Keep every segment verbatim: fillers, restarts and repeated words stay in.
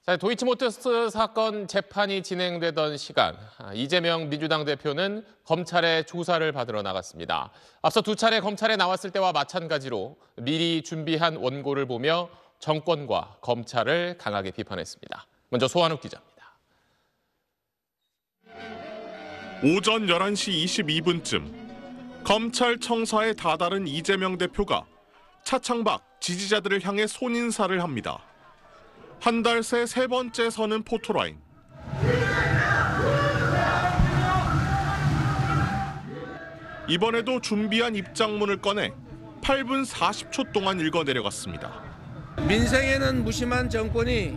자, 도이치모터스 사건 재판이 진행되던 시간, 이재명 민주당 대표는 검찰의 조사를 받으러 나갔습니다. 앞서 두 차례 검찰에 나왔을 때와 마찬가지로 미리 준비한 원고를 보며 정권과 검찰을 강하게 비판했습니다. 먼저 소환욱 기자입니다. 오전 열한 시 이십이 분쯤 검찰청사에 다다른 이재명 대표가 차창밖 지지자들을 향해 손인사를 합니다. 한 달 새 세 번째 서는 포토라인. 이번에도 준비한 입장문을 꺼내 팔 분 사십 초 동안 읽어 내려갔습니다. 민생에는 무심한 정권이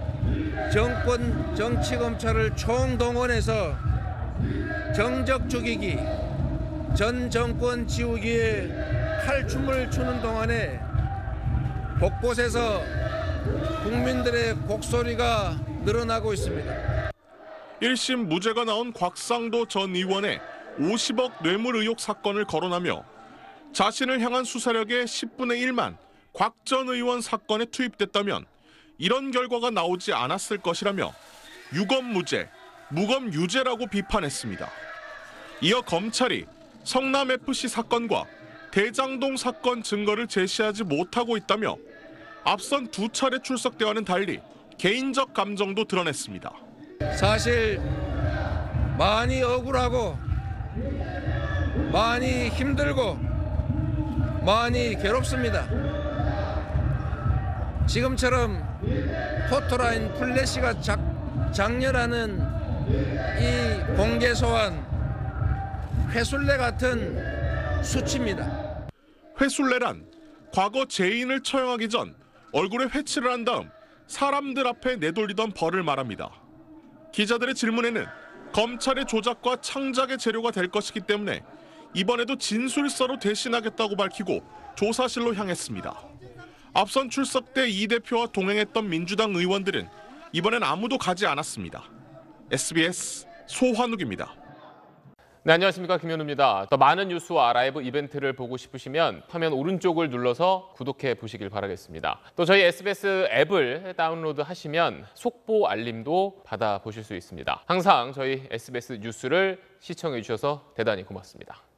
정권 정치검찰을 총동원해서 정적 죽이기, 전 정권 지우기에 칼춤을 추는 동안에 곳곳에서 국민들의 곡소리가 늘어나고 있습니다. 일 심 무죄가 나온 곽상도 전 의원의 오십억 뇌물 의혹 사건을 거론하며 자신을 향한 수사력의 십분의 일만 곽 전 의원 사건에 투입됐다면 이런 결과가 나오지 않았을 것이라며 유검 무죄, 무검 유죄라고 비판했습니다. 이어 검찰이 성남에프씨 사건과 대장동 사건 증거를 제시하지 못하고 있다며 앞선 두 차례 출석대와는 달리 개인적 감정도 드러냈습니다. 사실 많이 억울하고 많이 힘들고 많이 괴롭습니다. 지금처럼 포토라인 플래시가 작, 장렬하는 이 공개 소환 회술래 같은 수치입니다. 회술래란 과거 죄인을 처형하기 전 얼굴에 회칠을 한 다음 사람들 앞에 내돌리던 벌을 말합니다. 기자들의 질문에는 검찰의 조작과 창작의 재료가 될 것이기 때문에 이번에도 진술서로 대신하겠다고 밝히고 조사실로 향했습니다. 앞선 출석 때 이 대표와 동행했던 민주당 의원들은 이번엔 아무도 가지 않았습니다. 에스비에스 소환욱입니다. 네, 안녕하십니까, 김현우입니다. 더 많은 뉴스와 라이브 이벤트를 보고 싶으시면 화면 오른쪽을 눌러서 구독해 보시길 바라겠습니다. 또 저희 에스비에스 앱을 다운로드 하시면 속보 알림도 받아보실 수 있습니다. 항상 저희 에스비에스 뉴스를 시청해 주셔서 대단히 고맙습니다.